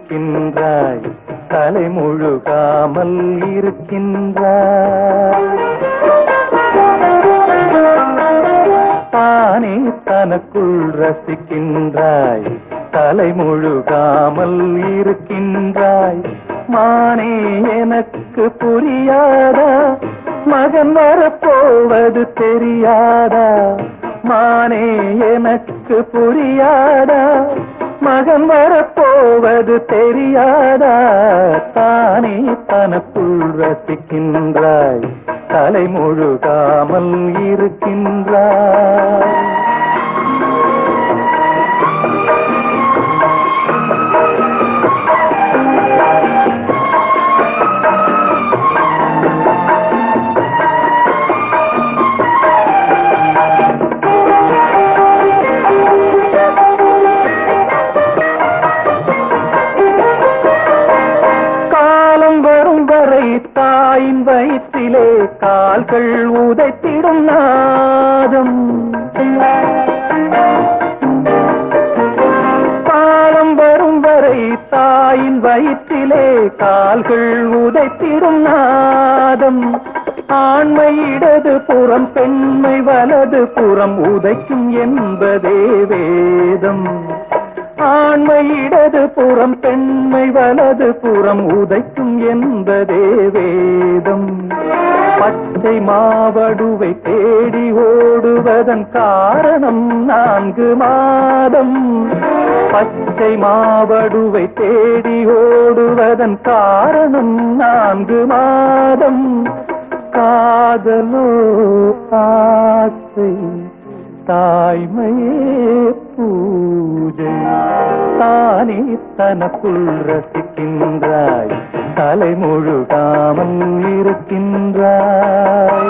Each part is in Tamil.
ரசிக்கின்றாய் தலை முழுகாமல் இருக்கின்றாய் தானே தனக்குள் ரசிக்கின்றாய் தலை முழுகாமல் இருக்கின்றாய் மானே எனக்கு புரியாதா மகன் வரப்போவது தெரியாதா மானே எனக்கு புரியாதா மகன் வரப்போவது தெரியாதா தானே தனக்குள் ரசிக்கின்றாய் தலை முழுகாமல் இருக்கின்றாய் தாயின் வயிற்றிலே கால்கள் உதைத்திடும் நாதம் காலம் வரும் வரை தாயின் வயிற்றிலே கால்கள் உதைத்திடும் நாதம் ஆண்மை இடது புறம் பெண்மை வலது புறம் உதைக்கும் என்பதே வேதம் ஆண்மை இடது புறம் பெண்மை வலது புறம் உதைக்கும் என்பதே வேதம் பச்சை மாவடுவை தேடி ஓடுவதன் காரணம் 4 மாதம் பச்சை மாவடுவை தேடி ஓடுவதன் காரணம் 4 மாதம் காதலோ ஆசை தாய்மையே பூஜை தானே தனக்குள் ரசிக்கின்றாய் தலை முழுகாமல் இருக்கின்றாய்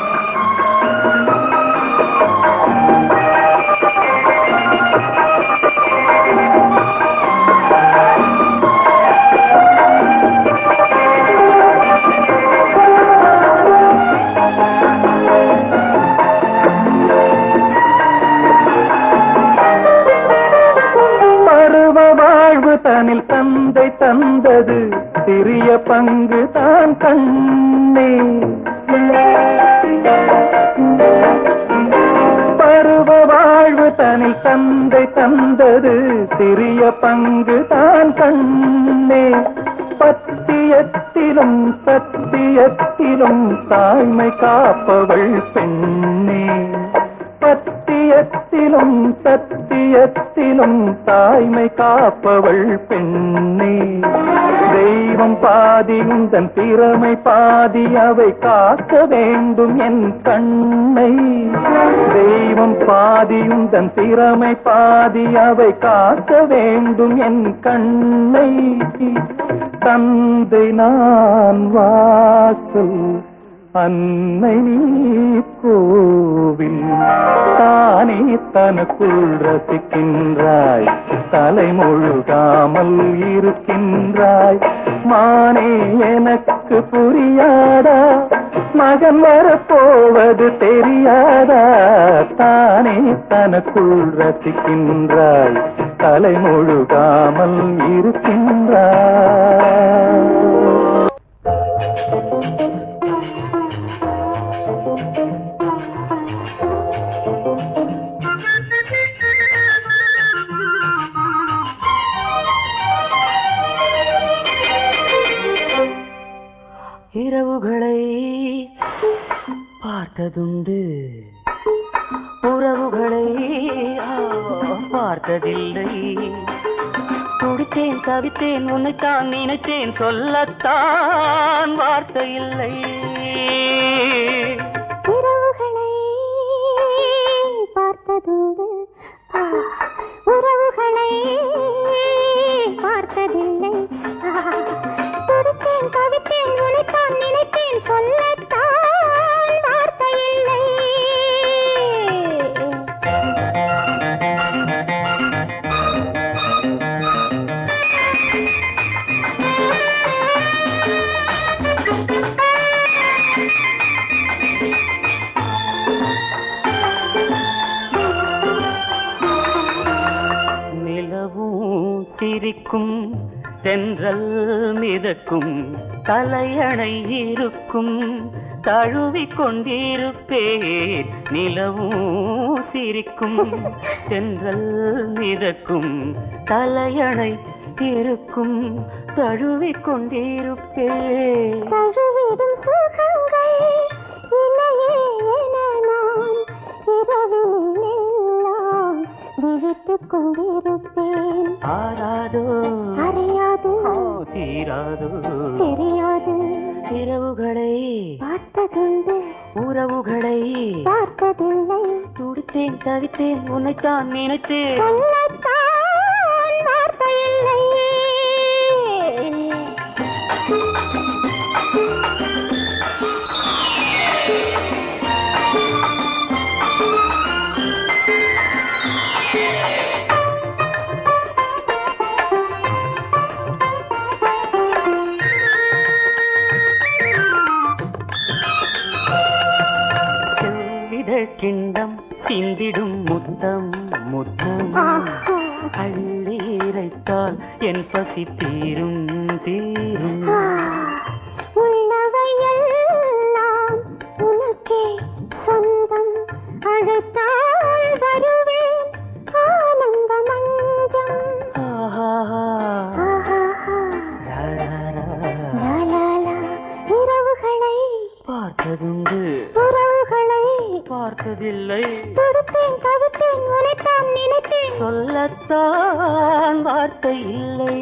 தனில் தந்தை தந்தது சிறிய பங்கு தான் கண்ணே பருவ வாழ்வு தனில் தந்தை தந்தது சிறிய பங்கு தான் கண்ணே பத்தியத்திலும் சத்தியத்திலும் தாய்மை காப்பவள் பெண்ணே பத்தியத்திலும் சத்தியத்திலும் தாய்மை காப்பவள் பெண்ணே தெய்வம் பாதி உந்தன் திறமை பாதி அவை காக்க வேண்டும் என் கண்ணை தெய்வம் பாதி உந்தன் திறமை பாதி அவை காக்க வேண்டும் என் கண்ணை தந்தை நான் வாசல் அன்னை நீ கோவில் தானே தனக்குள் ரசிக்கின்றாய் தலை முழுகாமல் இருக்கின்றாய் மானே எனக்கு புரியாதா மகன் வரப்போவது தெரியாதா தானே தனக்குள் ரசிக்கின்றாய் தலை முழுகாமல் இருக்கின்றாய் இரவுகளை பார்த்ததுண்டு உறவுகளை பார்த்ததில்லை துடித்தேன் தவித்தேன் உன்னைத்தான் நினைத்தேன் சொல்லத்தான் வார்த்தை இல்லை இரவுகளை பார்த்ததுண்டு உறவுகளை பார்த்ததில்லை துடித்தேன் தவித்தேன் உன்னைத்தான் நினைத்தேன் சொல்லத்தான் வார்த்தை இல்லை நிலவும் சிரிக்கும் தென்றல் மிதக்கும் தலையணை இருக்கும் தழுவிக் கொண்டிருப்பேன் நிலவும் சிரிக்கும் தென்றல் மிதக்கும் தலையணை இருக்கும் தழுவிக் கொண்டிருப்பேன் தழுவிடும் சுகங்கள் இணையே என நான் இரவிலெல்லாம் விழித்துக் கொண்டிருப்பேன் ஆராதோ அறியாது தீராதோ தெரியாது இரவுகளை பார்த்ததுண்டு உறவுகளை பார்த்ததில்லை துடித்தேன் தவித்தேன் உன்னைத்தான் நினைத்தேன் சொல்லத்தான் வார்த்தை இல்லை கிண்டம் சிந்திடும் முத்தம் முத்தம் அள்ளி இறைத்தால் என் பசி தீரும் தீரும் உள்ளவையெல்லாம் உனக்கே சொந்தம் அழைத்தால் வருவேன் ஆனந்த மஞ்சம் இரவுகளை பார்த்ததுண்டு உறவுகளை பார்த்ததில்லை துடுத்தேன் தவித்தேன் உனைத்தான் நினைத்தேன் சொல்லத்தான் வார்த்தை இல்லை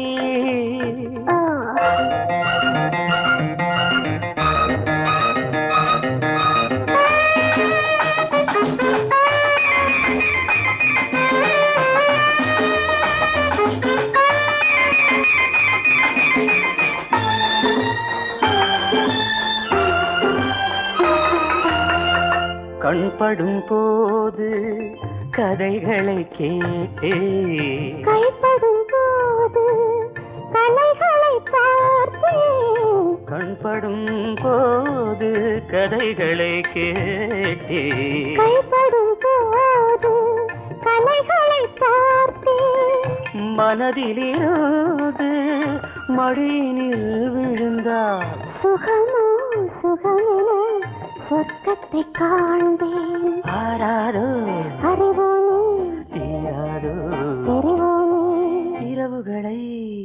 கண்படும் போது கதைகளை கேட்டே கைப்படும் போது கலைகளை பார்த்தேன் கண்படும் போது கதைகளை கேட்டே கைப்படும் போது கலைகளை பார்த்தேன் மனதிலிருந்து மடியினில் விழுந்தார் சுகமோ சுகமென சொர்க்கத்தை காண்பேன் ஆராரோ அறிவோமே தீராரோ தெரிவோமே இரவுகளை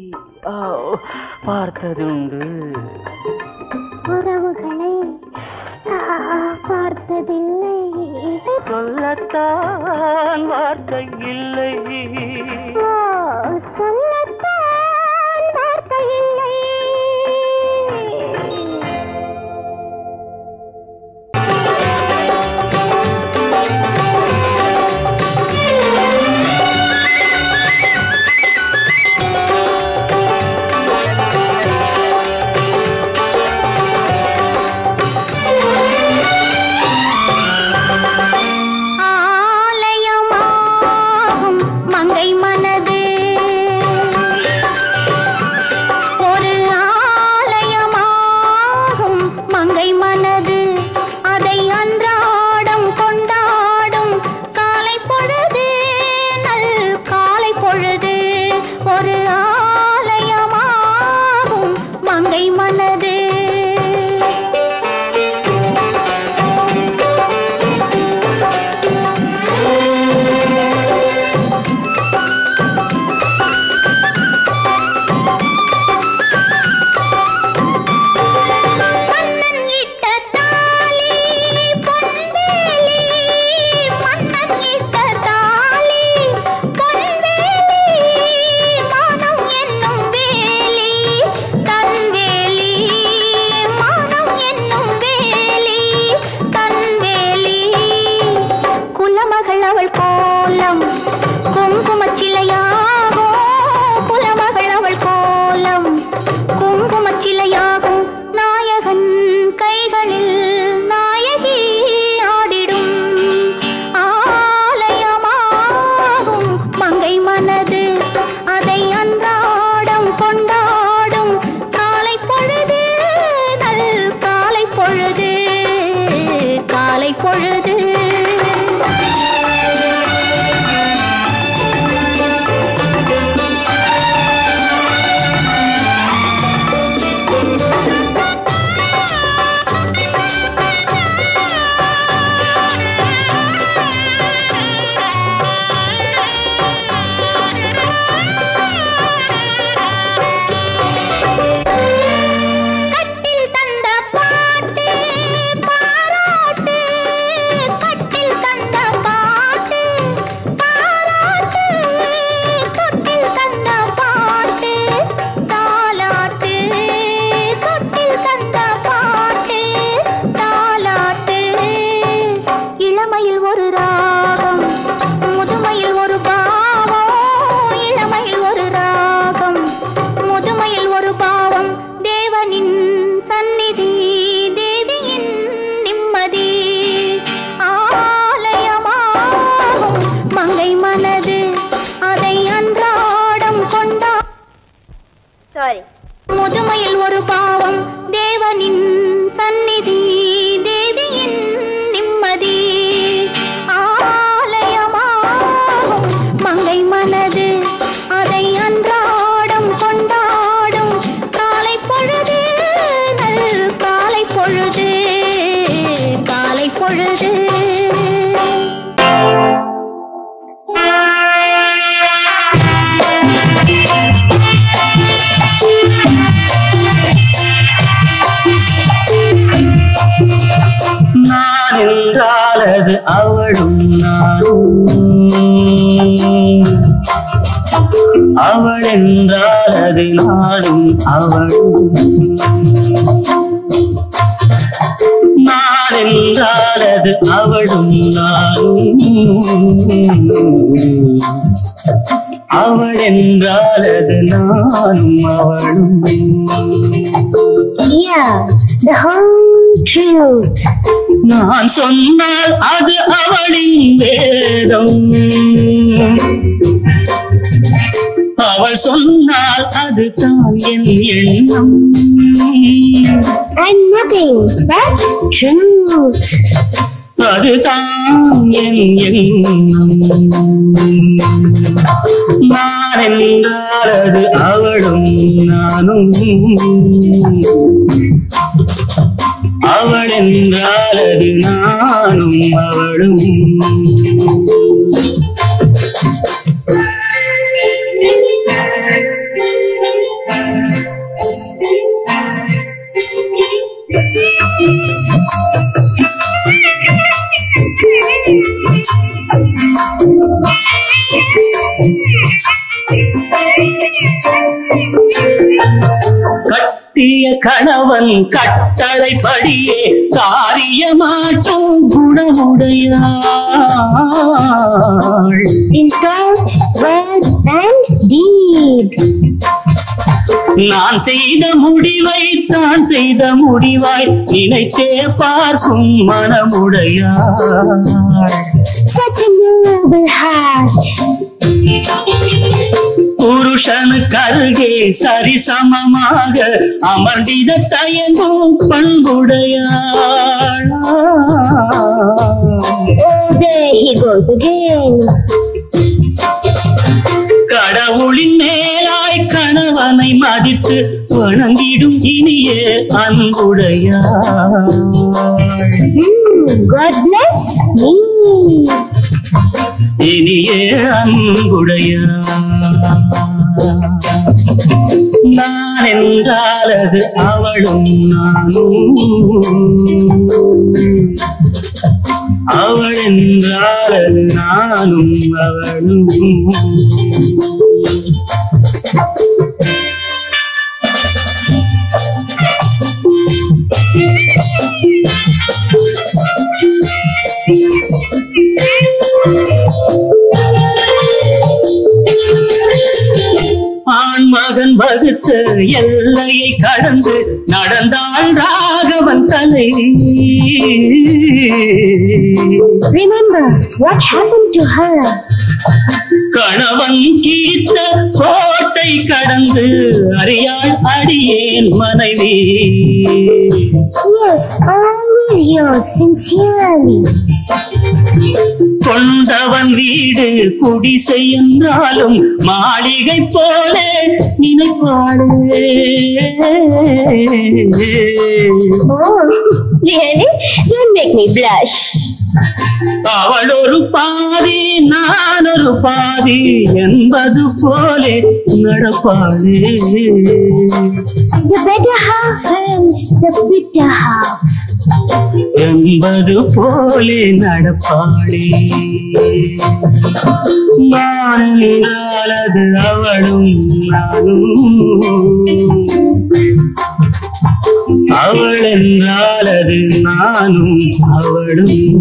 பார்த்ததுண்டு உறவுகளை பார்த்ததில்லை சொல்லத்தான் வார்த்தை இல்லை சொல்லத்தான் வார்த்தை இல்லை முதுமையில் ஒரு பாவம் தேவனின் சந்நிதி தேவியின் நிம்மதி ஆலயமாகும் மங்கை மனது அதை அன்றாடம் கொண்டாடும் காலை பொழுது நல் காலை பொழுது காலை பொழுது என்றாலது அவளும் நானும் அவள் என்றாலது நானும் அவளும் நான் என்றாலது அவளும் நானும் அவள் என்றாலது நானும் அவளும். Yeah, the whole truth. நான் சொன்னால் அது அவளின் வேதம், அவள் சொன்னால் அது தான் என் எண்ணம். And nothing but truth. அதுதான் என் எண்ணம். நான் என்றால் அது அவளும் நானும், அவள் என்றால் அது நானும் அவளும். கட்டிய கணவன் கட்டளைப்படியே காரியமாற்றும் குணமுடையாள். In thought, word and deed. நான் செய்த முடிவை தான் செய்த முடிவாய் நினைத்தே பார்க்கும் மனமுடையாள். Such a noble heart. புருஷனுக்கு அருகே சரிசமமாக அமர்ந்திட தயங்கும் பண்புடையாள். Oh, there he goes again. கடவுளின் மேலாய் கணவனை மதித்து வணங்கிடும் இனிய அன்புடையாள். God bless me. இனிய அன்புடையாள். நான் என்றால் அது அவளும் நானும், அவள் என்றால் அது நானும் அவளும். ஆண்மகன் வகுத்த எல்லையை கடந்து நடந்தாள் ராகவன் தலை. Remember what happened to her. கணவன் கீத்த கோட்டை கடந்து அறியாள் அடியேன் மனைவி. Yes, always yours sincerely. கொண்டவன் வீடு குடிசை என்றாலும் மாளிகை போல நினைப்பாளே. Oh, really? Don't make me blush. அவள் ஒரு பாதி நான் ஒரு பாதி என்பது போலே நடப்பாளே. The better half and the bitter half. என்பது போலே நடப்பாளே. நான் என்றால் அது அவளும் நானும், அவள் என்றால் அது நானும் அவளும்.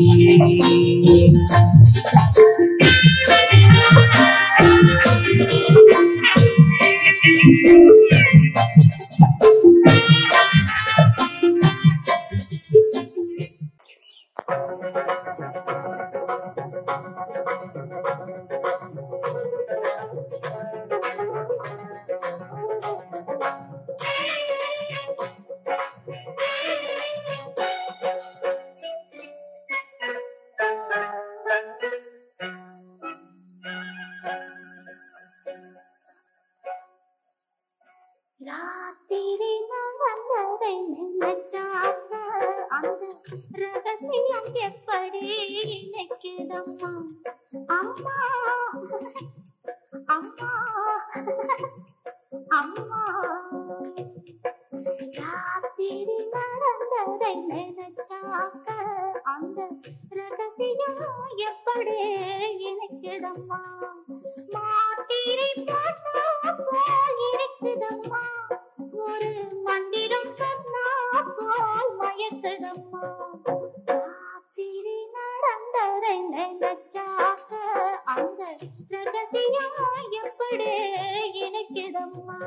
ராத்திரி நடந்ததை நினைச்சாக்க அந்த ரகசியம் எப்படி நினைக்குதம்மா அம்மா அம்மா அம்மா. ராத்திரி நடந்ததை நினைச்சாக்க அந்த ரகசியம் எப்படி நினைக்குதம்மா. மாத்திரை போட்டா போல் இருக்குதம்மா, ஒரு மந்திரம் சொன்னா போல் மயக்குதம்மா. ராத்திரி நடந்ததை நினைச்சாக்க அந்த ரகசியம் எப்படி இணைக்குதம்மா.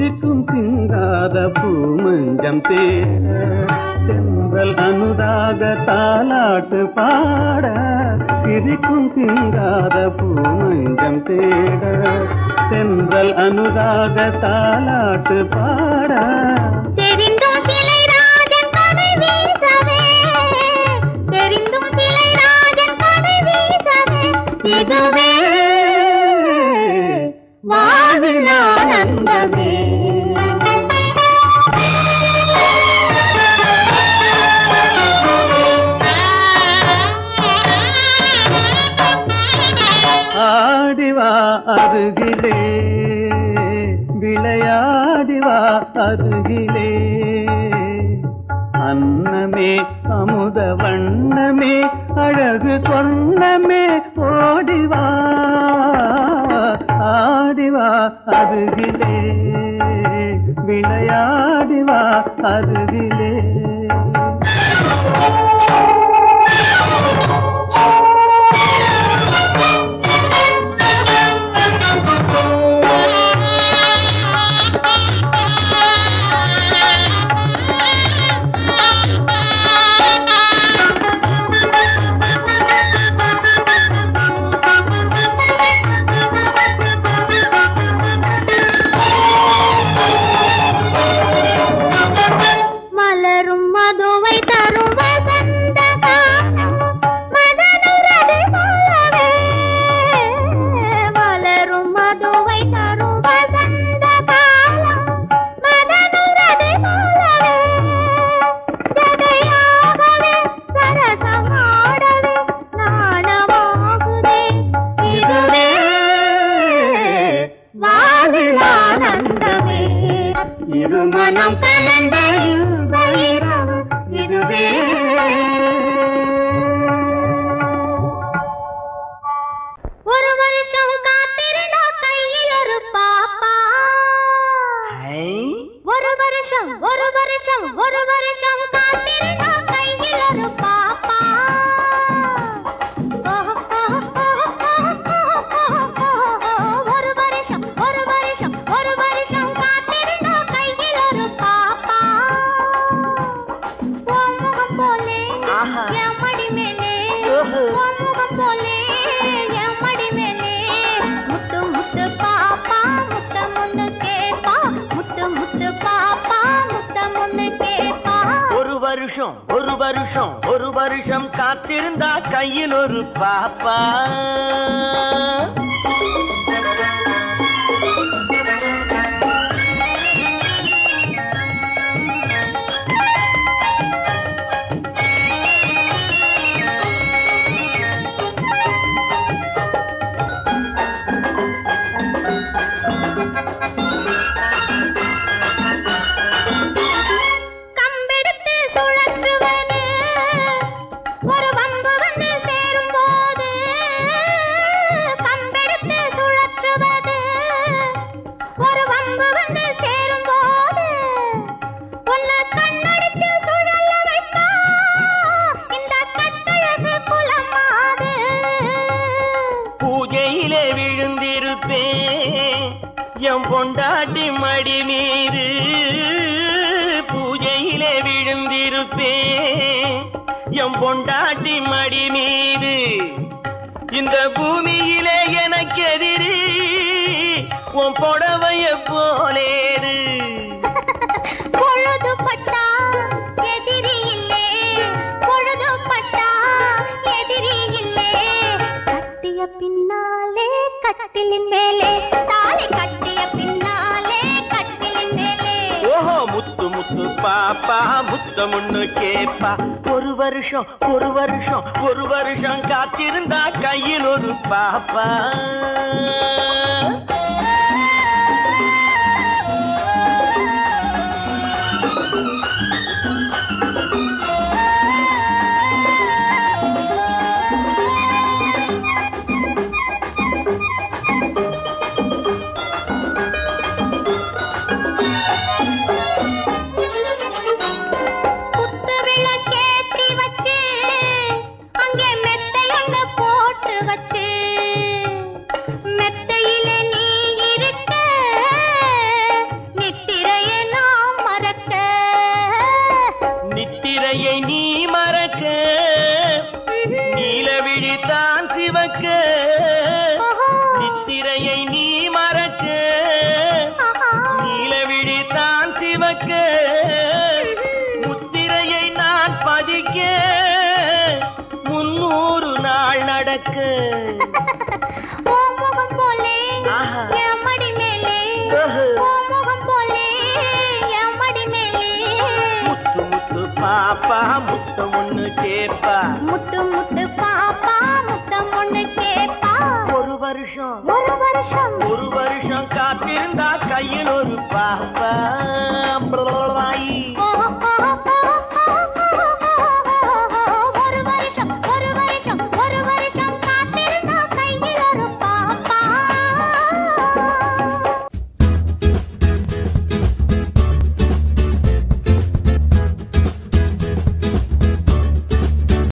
சிரிக்கும் சிங்காத பூமஞ்சம் தேட சென்றல் அனுராக தாலாட்டு பாட சிரிக்கும் சிங்காத பூமஞ்சம் தேட சென்றல் அனுராக தாலாட்டு பாட தெரிந்தும் சிலை ராஜன் கதை வீசவே தெரிந்தும் சிலை ராஜன் கதை வீசவே இதுவே வாழ்வில் ஆனந்தமே ஆடிவா அருகிலே விளையாடிவா அருகிலே அன்னமே அமுத வண்ணமே அழகு சொன்னமே ஓடிவா ஆடிவா அருகிலே விளையாடிவா அருகிலே மனம் கலந்த இதுவே ஒரு வருஷம் காத்திருந்தா கையில் ஒரு பாப்பா ஒரு வருஷம் காத்திருந்தா கையில் ஒரு பாப்பா ஒரு வருஷம் காத்திருந்தா கையில் ஒரு பாப்பா பொண்டாட்டி மடி மீது பூஜையிலே விழுந்திருப்பேன் எம் பொண்டாட்டி மடி மீது இந்த பூமியிலே எனக்கு எதிரி உன் புடவைய போலேது பொழுது பட்டா எதிரி இல்லே பொழுது பட்டா எதிரி இல்லே கட்டிய பின்னாலே கட்டிலின் மேலே தாலி கட்டிய பின்னாலே கட்டிலின் மேலே ஓஹோ முத்து முத்து பாப்பா முத்தமுன்னு கேப்பா ஒரு வருஷம் காத்திருந்தா கையில் ஒரு பாப்பா மெத்தை சுமக்க முத்திரையை நான் பதிக்க 300 நாள் நடக்க ஓ முகம் போலே என் மடி மேலே ஓ முகம் போலே என் மடி மேலே முத்து முத்து பாப்பா முத்தம் ஒண்ணு கேப்பா முத்து முத்து பாப்பா முத்தம் ஒண்ணு கேப்பா ஒரு வருஷம் ஒரு வருஷம் காத்திருந்தா கையில் ஒரு பாப்பா